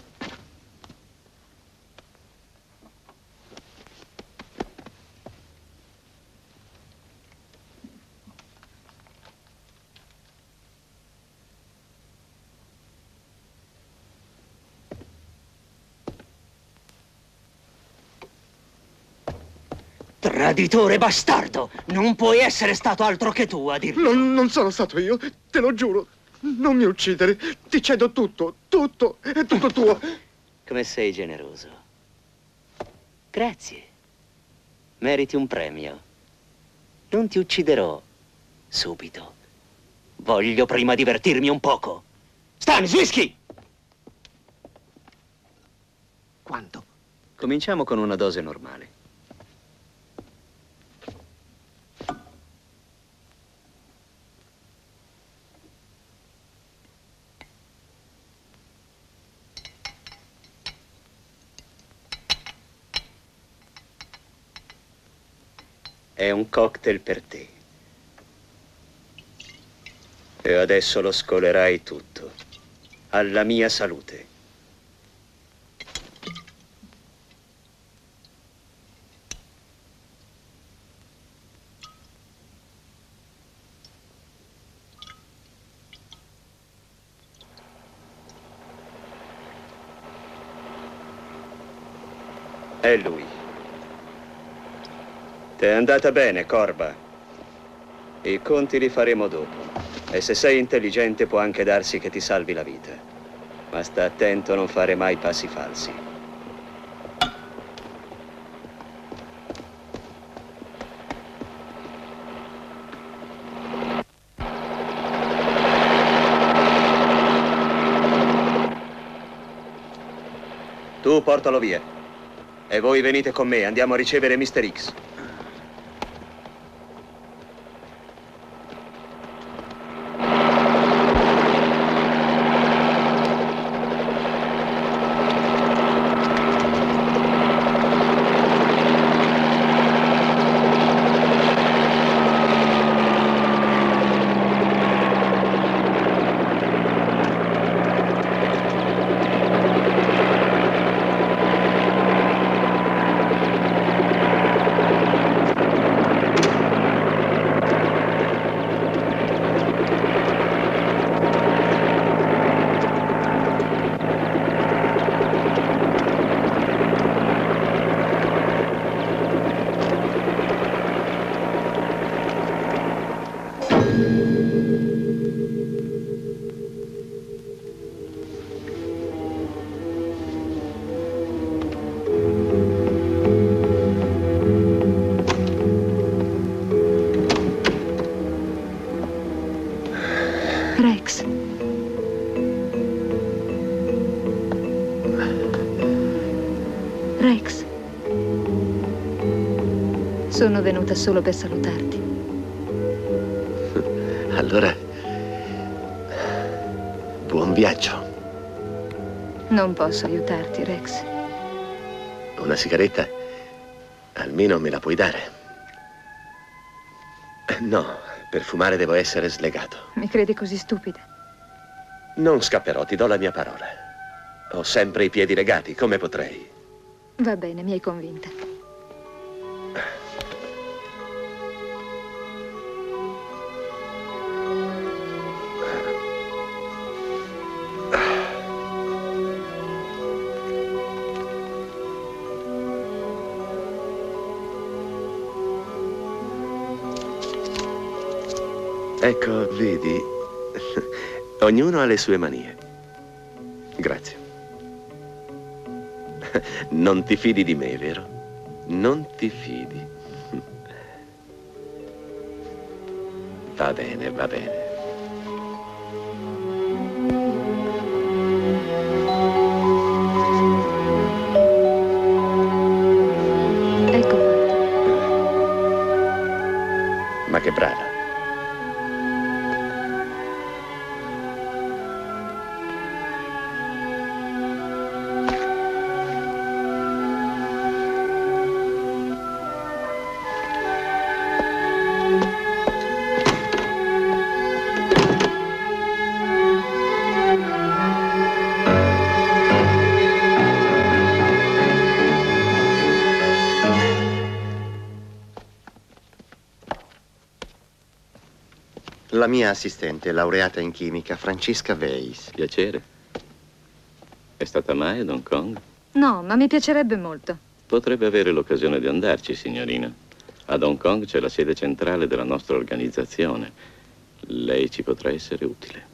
Traditore bastardo! Non puoi essere stato altro che tu a dirlo. Non, non sono stato io, te lo giuro. Non mi uccidere. Ti cedo tutto, tutto, è tutto tuo. Come sei generoso. Grazie. Meriti un premio. Non ti ucciderò subito. Voglio prima divertirmi un poco. Stanis, whisky! Quanto? Cominciamo con una dose normale. È un cocktail per te. E adesso lo scolerai tutto. Alla mia salute. È lui. T'è andata bene, Corba. I conti li faremo dopo. E se sei intelligente può anche darsi che ti salvi la vita. Ma sta attento a non fare mai passi falsi. Tu portalo via. E voi venite con me, andiamo a ricevere mister X. Rex. Rex. Sono venuta solo per salutarti. Allora, buon viaggio. Non posso aiutarti, Rex. Una sigaretta? Almeno me la puoi dare. No, per fumare devo essere slegato. Mi credi così stupida? Non scapperò, ti do la mia parola. Ho sempre i piedi legati, come potrei? Va bene, mi hai convinta. Ecco, vedi, ognuno ha le sue manie. Grazie. Non ti fidi di me, vero? Non ti fidi. Va bene, va bene. Ecco. Ma che brava. La mia assistente, laureata in chimica, Francesca Weiss. Piacere. È stata mai ad Hong Kong? No, ma mi piacerebbe molto. Potrebbe avere l'occasione di andarci, signorina. Ad Hong Kong c'è la sede centrale della nostra organizzazione. Lei ci potrà essere utile.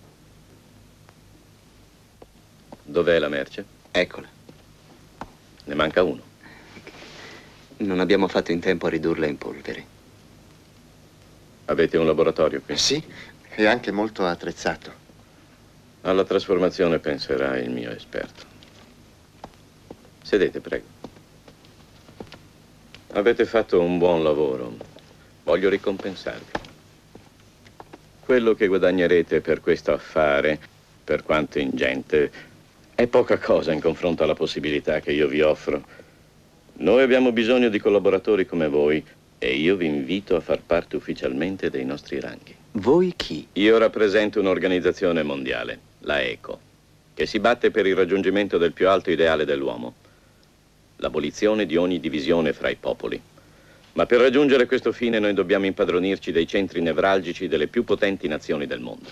Dov'è la merce? Eccola. Ne manca uno. Non abbiamo fatto in tempo a ridurla in polvere. Avete un laboratorio qui? Sì, è anche molto attrezzato. Alla trasformazione penserà il mio esperto. Sedete, prego. Avete fatto un buon lavoro. Voglio ricompensarvi. Quello che guadagnerete per questo affare, per quanto ingente, è poca cosa in confronto alla possibilità che io vi offro. Noi abbiamo bisogno di collaboratori come voi. E io vi invito a far parte ufficialmente dei nostri ranghi. Voi chi? Io rappresento un'organizzazione mondiale, la ECO, che si batte per il raggiungimento del più alto ideale dell'uomo, l'abolizione di ogni divisione fra i popoli. Ma per raggiungere questo fine noi dobbiamo impadronirci dei centri nevralgici delle più potenti nazioni del mondo.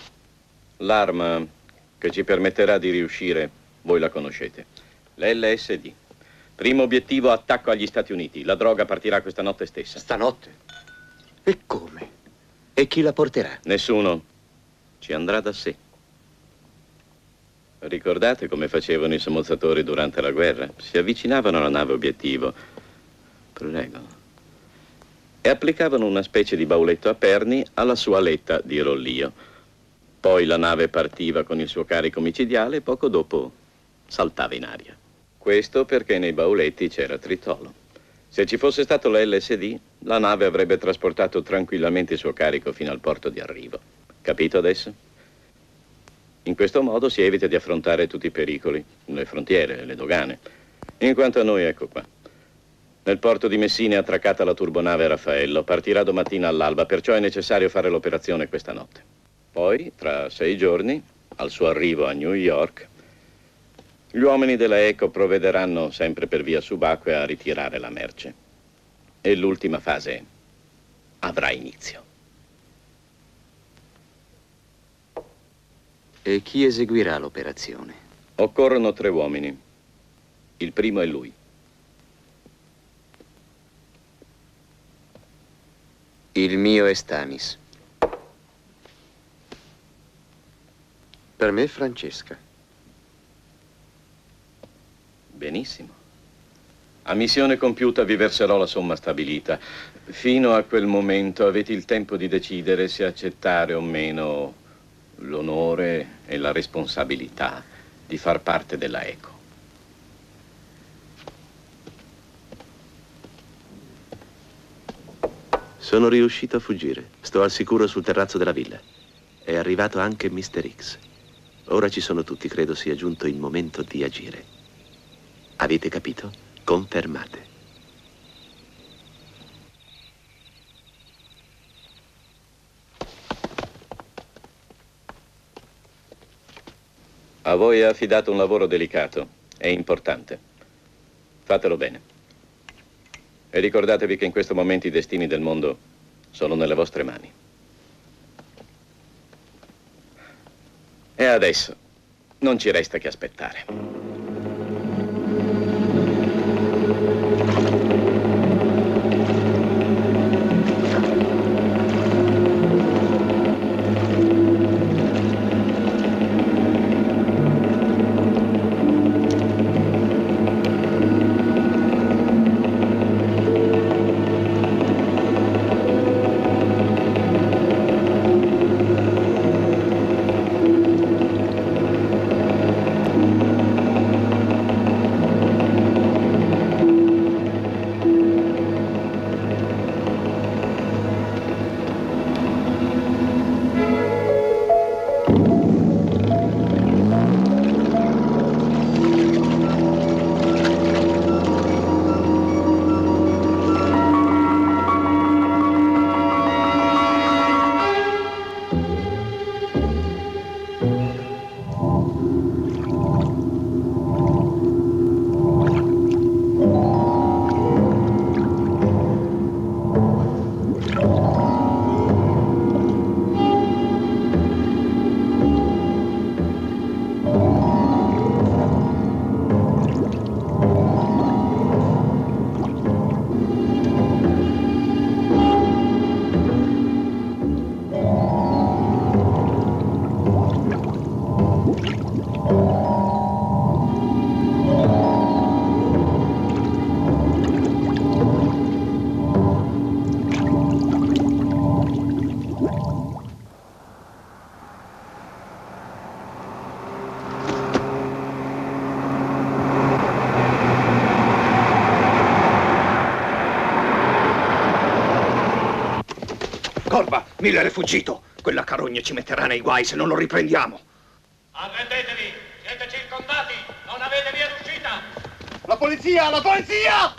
L'arma che ci permetterà di riuscire, voi la conoscete, l'L S D. Primo obiettivo, attacco agli Stati Uniti. La droga partirà questa notte stessa. Stanotte? E come? E chi la porterà? Nessuno. Ci andrà da sé. Ricordate come facevano i sommozzatori durante la guerra? Si avvicinavano alla nave obiettivo. Prego. E applicavano una specie di bauletto a perni alla sua aletta di rollio. Poi la nave partiva con il suo carico micidiale e poco dopo saltava in aria. Questo perché nei bauletti c'era tritolo. Se ci fosse stato l'L S D, la nave avrebbe trasportato tranquillamente il suo carico fino al porto di arrivo. Capito adesso? In questo modo si evita di affrontare tutti i pericoli, le frontiere, le dogane. In quanto a noi, ecco qua. Nel porto di Messina è attraccata la turbonave Raffaello. Partirà domattina all'alba, perciò è necessario fare l'operazione questa notte. Poi, tra sei giorni, al suo arrivo a New York, gli uomini della ECO provvederanno sempre per via subacquea a ritirare la merce. E l'ultima fase avrà inizio. E chi eseguirà l'operazione? Occorrono tre uomini. Il primo è lui. Il mio è Stanis. Per me Francesca. Benissimo. A missione compiuta vi verserò la somma stabilita. Fino a quel momento avete il tempo di decidere se accettare o meno l'onore e la responsabilità di far parte della ECO. Sono riuscito a fuggire. Sto al sicuro sul terrazzo della villa. È arrivato anche mister X. Ora ci sono tutti, credo sia giunto il momento di agire. Avete capito? Confermate. A voi è affidato un lavoro delicato. È importante. Fatelo bene. E ricordatevi che in questo momento i destini del mondo sono nelle vostre mani. E adesso non ci resta che aspettare. Corba, Miller è fuggito. Quella carogna ci metterà nei guai se non lo riprendiamo. Arrendetevi, siete circondati, non avete via d'uscita. La polizia, la polizia!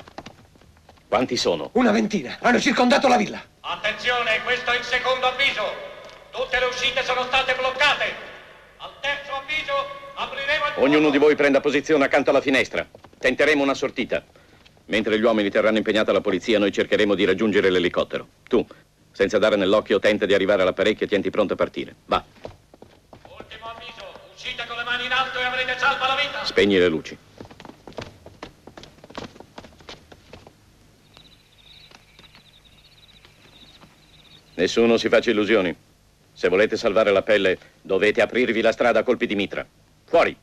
Quanti sono? Una ventina, hanno circondato la villa. Attenzione, questo è il secondo avviso. Tutte le uscite sono state bloccate. Al terzo avviso apriremo il fuoco. Ognuno di voi prenda posizione accanto alla finestra. Tenteremo una sortita. Mentre gli uomini terranno impegnata la polizia, noi cercheremo di raggiungere l'elicottero. Tu, senza dare nell'occhio, tenta di arrivare all'apparecchio e tienti pronto a partire. Va. Ultimo avviso, uscite con le mani in alto e avrete salva la vita. Spegni le luci. Nessuno si faccia illusioni. Se volete salvare la pelle, dovete aprirvi la strada a colpi di mitra. Fuori!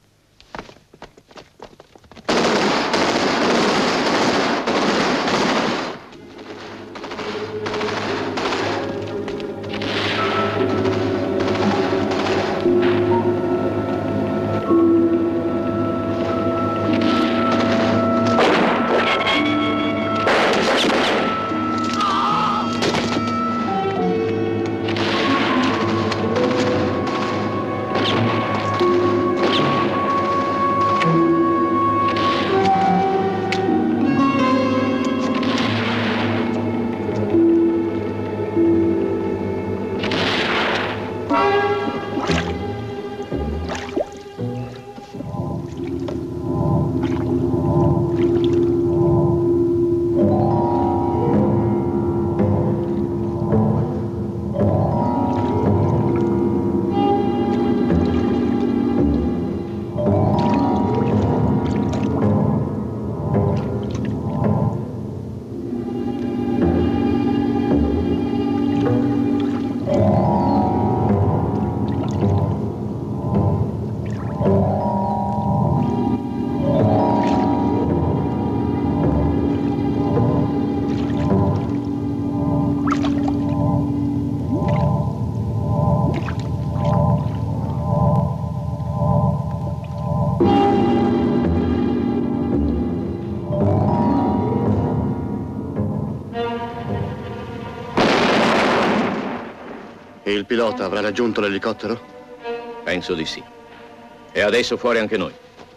E il pilota avrà raggiunto l'elicottero? Penso di sì. E adesso fuori anche noi.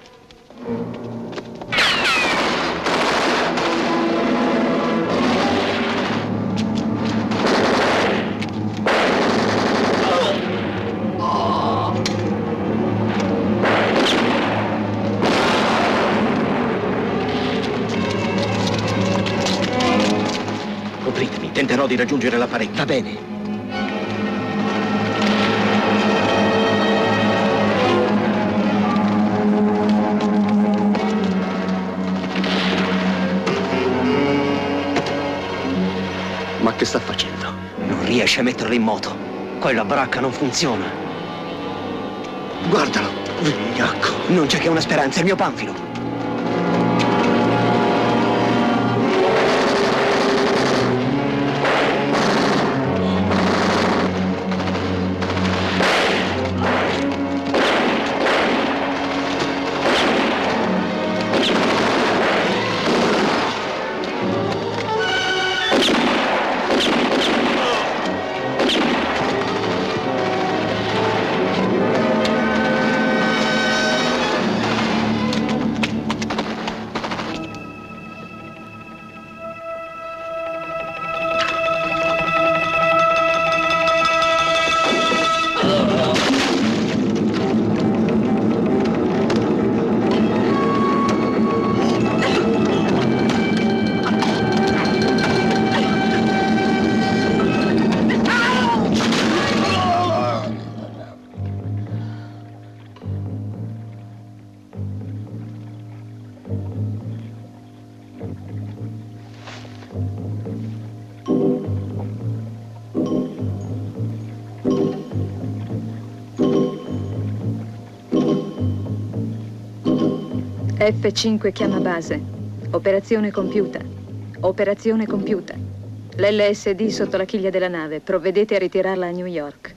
Copritemi, tenterò di raggiungere la parete. Va bene. Ma che sta facendo? Non riesce a metterlo in moto. Quella baracca non funziona. Guardalo, vigliacco. Non c'è che una speranza, il mio panfilo. F cinque chiama base. Operazione compiuta. Operazione compiuta. L'L S D sotto la chiglia della nave. Provvedete a ritirarla a New York.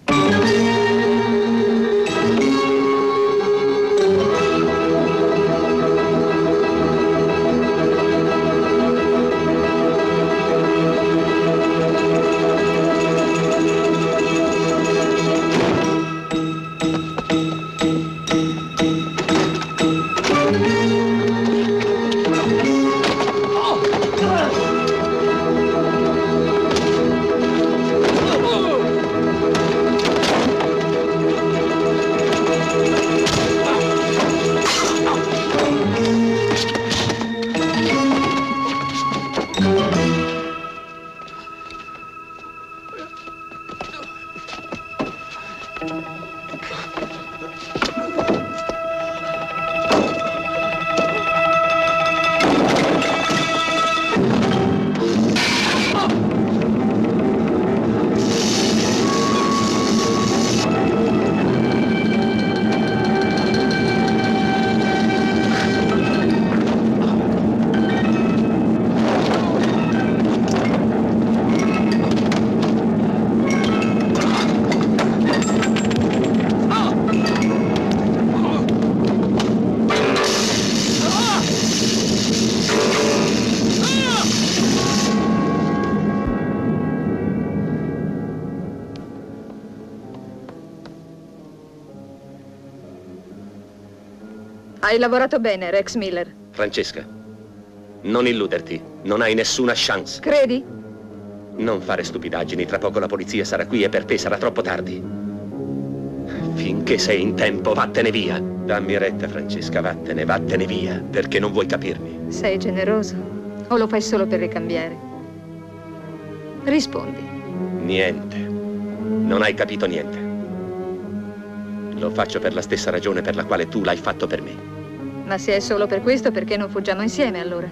Hai lavorato bene, Rex Miller. Francesca, non illuderti. Non hai nessuna chance. Credi? Non fare stupidaggini. Tra poco la polizia sarà qui e per te sarà troppo tardi. Finché sei in tempo, vattene via. Dammi retta, Francesca, vattene, vattene via. Perché non vuoi capirmi. Sei generoso? O lo fai solo per ricambiare? Rispondi. Niente. Non hai capito niente. Lo faccio per la stessa ragione per la quale tu l'hai fatto per me. Ma se è solo per questo, perché non fuggiamo insieme, allora?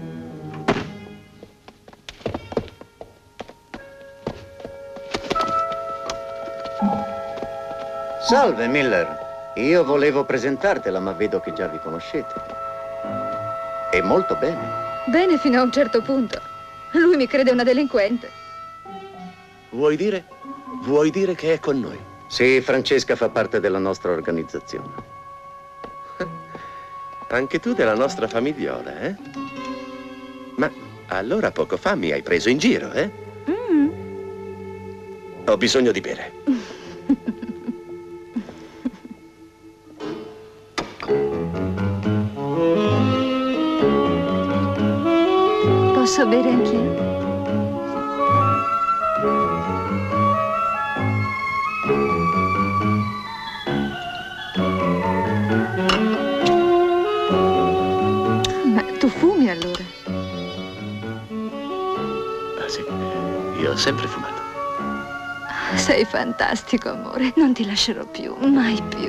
Salve, Miller. Io volevo presentartela, ma vedo che già vi conoscete. E molto bene. Bene fino a un certo punto. Lui mi crede una delinquente. Vuoi dire? Vuoi dire che è con noi? Sì, Francesca fa parte della nostra organizzazione. Anche tu della nostra famigliola, eh? Ma allora poco fa mi hai preso in giro, eh? Mm. Ho bisogno di bere. Posso bere anch'io? Ma tu fumi allora? Ah sì, io ho sempre fumato. Sei fantastico, amore. Non ti lascerò più, mai più.